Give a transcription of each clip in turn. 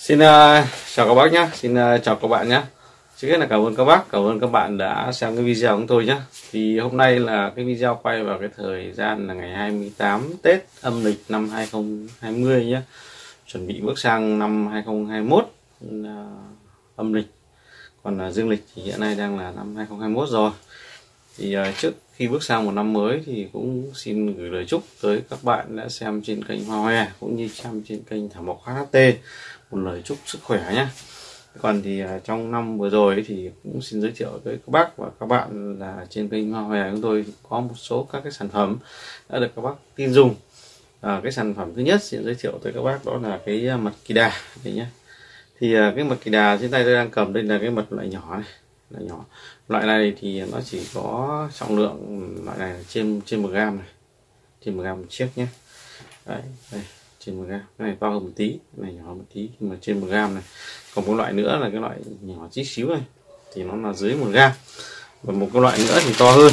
Xin chào các bác nhé, chào các bạn nhé. Trước hết là cảm ơn các bác, cảm ơn các bạn đã xem cái video của tôi nhé. Thì hôm nay là cái video quay vào cái thời gian là ngày 28 Tết âm lịch năm 2020 nhé. Chuẩn bị bước sang năm 2021 âm lịch. Còn dương lịch thì hiện nay đang là năm 2021 rồi. Thì trước khi bước sang một năm mới thì cũng xin gửi lời chúc tới các bạn đã xem trên kênh Hoa Hoe cũng như xem trên kênh Thảo Mộc HT một lời chúc sức khỏe nhé. Còn thì trong năm vừa rồi thì cũng xin giới thiệu tới các bác và các bạn là trên kênh Hoa Hoe chúng tôi có một số các cái sản phẩm đã được các bác tin dùng. Cái sản phẩm thứ nhất xin giới thiệu tới các bác đó là cái mật kỳ đà này nhé. Thì cái mật kỳ đà trên tay tôi đang cầm đây là cái mật loại nhỏ này, loại này thì nó chỉ có trọng lượng loại này là trên 1 gram này, trên 1 gram một chiếc nhé. Đấy, đây trên 1 gram, cái này to hơn một tí, cái này nhỏ một tí nhưng mà trên 1 gram này. Còn một loại nữa là cái loại nhỏ tí xíu này thì nó là dưới 1 gram, và một cái loại nữa thì to hơn,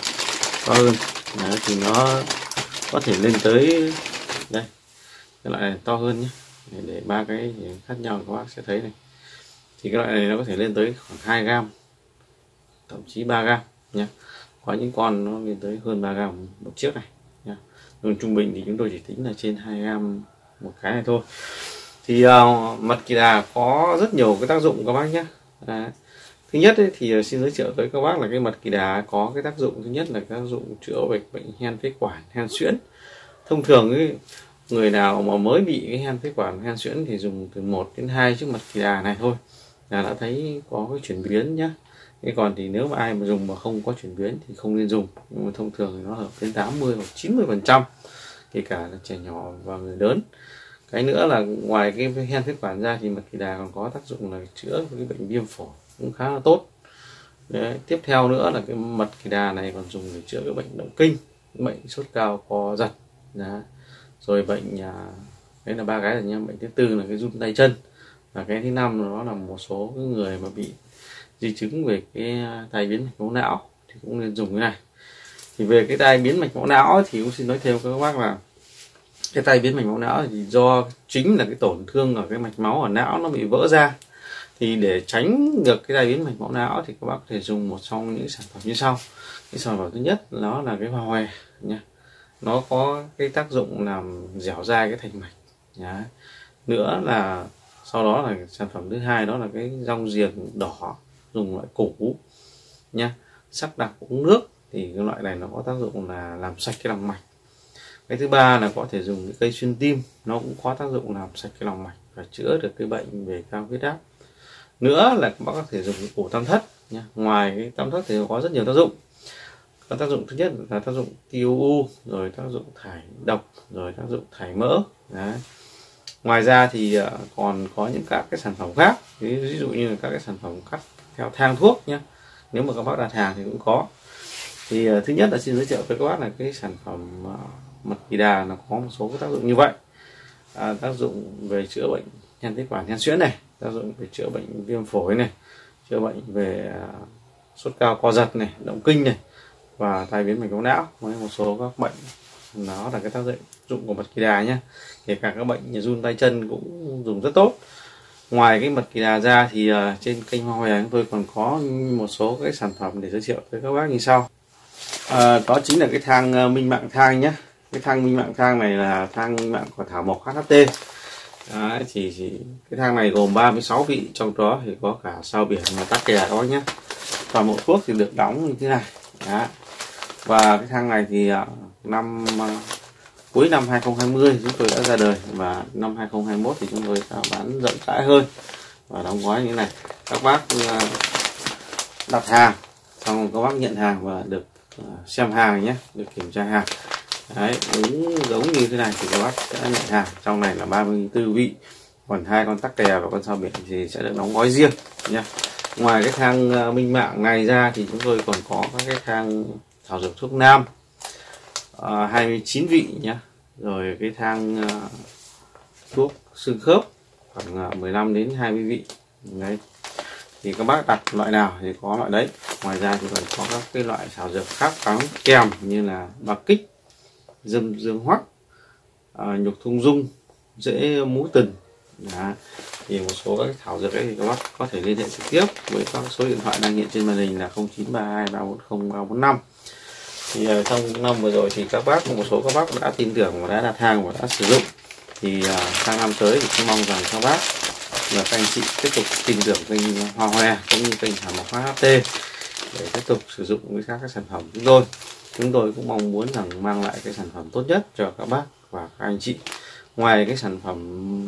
đấy, thì nó có thể lên tới đây, cái loại này to hơn nhé, để ba cái khác nhau các bác sẽ thấy này. Thì cái loại này nó có thể lên tới khoảng 2 gram, thậm chí 3 gram nhé. Có những con nó lên tới hơn 3 gram một chiếc này nhé. Nhưng trung bình thì chúng tôi chỉ tính là trên 2 gram một cái này thôi. Thì mật kỳ đà có rất nhiều cái tác dụng các bác nhé. Thứ nhất ấy, thì xin giới thiệu tới các bác là cái mật kỳ đà có cái tác dụng thứ nhất là tác dụng chữa bệnh hen phế quản, hen suyễn. Thông thường ấy, người nào mà mới bị cái hen phế quản, hen suyễn thì dùng từ 1 đến 2 chiếc mật kỳ đà này thôi là đã thấy có cái chuyển biến nhé. Thế còn thì nếu mà ai mà dùng mà không có chuyển biến thì không nên dùng. Nhưng mà thông thường thì nó hợp đến 80 hoặc 90%, kể cả là trẻ nhỏ và người lớn. Cái nữa là ngoài cái hen phế quản ra thì mật kỳ đà còn có tác dụng là chữa cái bệnh viêm phổi cũng khá là tốt. Đấy, tiếp theo nữa là cái mật kỳ đà này còn dùng để chữa cái bệnh động kinh, bệnh sốt cao co giật. Đấy. Rồi bệnh đấy là 3 cái rồi nha. Bệnh thứ tư là cái run tay chân, và cái thứ năm là nó là một số cái người mà bị di chứng về cái tai biến mạch máu não thì cũng nên dùng cái này. Thì về cái tai biến mạch máu não thì cũng xin nói thêm các bác là cái tai biến mạch máu não thì do chính là cái tổn thương ở cái mạch máu ở não nó bị vỡ ra. Thì để tránh được cái tai biến mạch máu não thì các bác có thể dùng một trong những sản phẩm như sau. Cái sản phẩm thứ nhất nó là cái Hoa Hoe nha. Nó có cái tác dụng làm dẻo dai cái thành mạch nhá. Nữa là sau đó là sản phẩm thứ hai đó là cái rong giềng đỏ, dùng loại củ nha. Sắc đặc uống nước thì cái loại này nó có tác dụng là làm sạch cái lòng mạch. Cái thứ ba là có thể dùng cái cây xuyên tim, nó cũng có tác dụng làm sạch cái lòng mạch và chữa được cái bệnh về cao huyết áp. Nữa là các bác có thể dùng cái củ tam thất nha. Ngoài cái tam thất thì có rất nhiều tác dụng. Có tác dụng thứ nhất là tác dụng tiêu u, rồi tác dụng thải độc, rồi tác dụng thải mỡ. Đấy. Ngoài ra thì còn có những các cái sản phẩm khác, ví dụ như là các cái sản phẩm cắt theo thang thuốc nhé. Nếu mà các bác đặt hàng thì cũng có. Thì thứ nhất là xin giới thiệu với các bác là cái sản phẩm mật kỳ đà nó có một số cái tác dụng như vậy. Tác dụng về chữa bệnh hen phế quản, hen suyễn này, tác dụng về chữa bệnh viêm phổi này, chữa bệnh về sốt cao co giật này, động kinh này, và tai biến mạch máu não, với một số các bệnh nó là cái tác dụng của mật kỳ đà nhé. Kể cả các bệnh như run tay chân cũng dùng rất tốt. Ngoài cái mật kỳ đà ra thì trên kênh Hoa Hoe chúng tôi còn có một số cái sản phẩm để giới thiệu với các bác như sau. Đó chính là cái thang minh mạng thang nhé. Cái thang minh mạng thang này là thang minh mạng của Thảo Mộc HT. Đấy, thì cái thang này gồm 36 vị, trong đó thì có cả sao biển và tắc kè đó nhé. Toàn bộ thuốc thì được đóng như thế này. Đấy. Và cái thang này thì cuối năm 2020 chúng tôi đã ra đời, và năm 2021 thì chúng tôi bán rộng rãi hơn và đóng gói như thế này. Các bác đặt hàng xong các bác nhận hàng và được xem hàng nhé, được kiểm tra hàng. Đấy, đúng giống như thế này thì các bác sẽ nhận hàng. Trong này là 34 vị, còn 2 con tắc kè và con sao biển thì sẽ được đóng gói riêng nhé. Ngoài cái thang minh mạng này ra thì chúng tôi còn có các cái thang thảo dược thuốc nam 29 vị nhé. Rồi cái thang thuốc xương khớp khoảng 15 đến 20 vị. Đấy. Thì các bác đặt loại nào thì có loại đấy. Ngoài ra thì còn có các cái loại thảo dược khác đóng kèm như là bạc kích, dâm dương hoắc, nhục thung dung, rễ mú tần. Thì một số các thảo dược ấy thì các bác có thể liên hệ trực tiếp với các số điện thoại đang hiện trên màn hình là 0932 340 345. Thì trong năm vừa rồi thì một số các bác đã tin tưởng và đã đặt hàng và đã sử dụng. Thì sang năm tới thì cũng mong rằng các bác và các anh chị tiếp tục tin tưởng kênh Hoa Hoe cũng như kênh Thảo Mộc HT để tiếp tục sử dụng với các sản phẩm của chúng tôi. Chúng tôi cũng mong muốn rằng mang lại cái sản phẩm tốt nhất cho các bác và các anh chị. Ngoài cái sản phẩm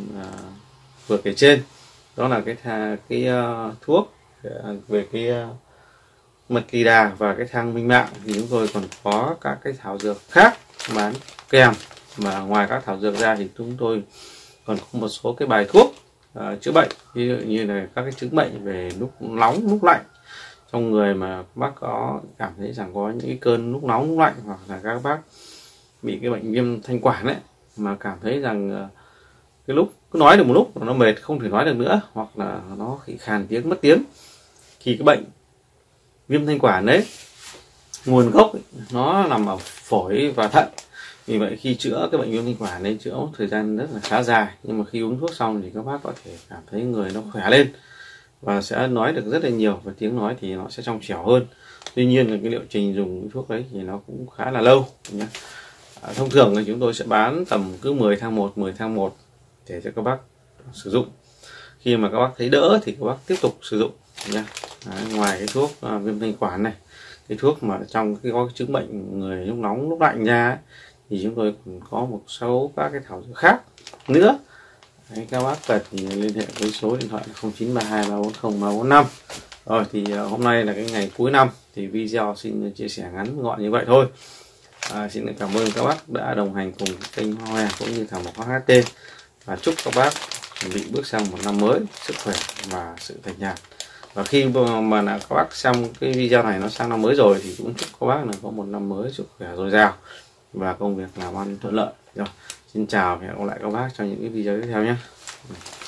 vừa kể trên, đó là cái thuốc về cái mật kỳ đà và cái thang minh mạng, thì chúng tôi còn có các cái thảo dược khác bán kèm. Mà ngoài các thảo dược ra thì chúng tôi còn có một số cái bài thuốc chữa bệnh, ví dụ như là các cái chứng bệnh về lúc nóng lúc lạnh trong người, mà bác có cảm thấy rằng có những cái cơn lúc nóng lúc lạnh, hoặc là các bác bị cái bệnh viêm thanh quản ấy, mà cảm thấy rằng cái lúc cứ nói được một lúc nó mệt không thể nói được nữa, hoặc là nó khàn tiếng mất tiếng, thì cái bệnh viêm thanh quản đấy nguồn gốc ấy, nó nằm ở phổi và thận. Vì vậy khi chữa cái bệnh viêm thanh quản này chữa thời gian rất là khá dài, nhưng mà khi uống thuốc xong thì các bác có thể cảm thấy người nó khỏe lên và sẽ nói được rất là nhiều, và tiếng nói thì nó sẽ trong trẻo hơn. Tuy nhiên là cái liệu trình dùng thuốc đấy thì nó cũng khá là lâu nhé. Thông thường thì chúng tôi sẽ bán tầm cứ 10 tháng 1 để cho các bác sử dụng. Khi mà các bác thấy đỡ thì các bác tiếp tục sử dụng nhé. Ngoài cái thuốc viêm thanh quản này, cái thuốc mà trong cái có chứng bệnh người lúc nóng lúc lạnh ra ấy, thì chúng tôi còn có một số các cái thảo dược khác nữa. Đấy, các bác cần thì liên hệ với số điện thoại là 0932 340 345. Rồi thì hôm nay là cái ngày cuối năm thì video xin chia sẻ ngắn gọn như vậy thôi. Xin cảm ơn các bác đã đồng hành cùng kênh Hoa Hoe cũng như Thảo Mộc HT, và chúc các bác chuẩn bị bước sang một năm mới sức khỏe và sự thành đạt. Và khi mà là các bác xem cái video này nó sang năm mới rồi thì cũng chúc các bác là có một năm mới sức khỏe dồi dào và công việc làm ăn thuận lợi. Rồi, xin chào và hẹn gặp lại các bác trong những cái video tiếp theo nhé.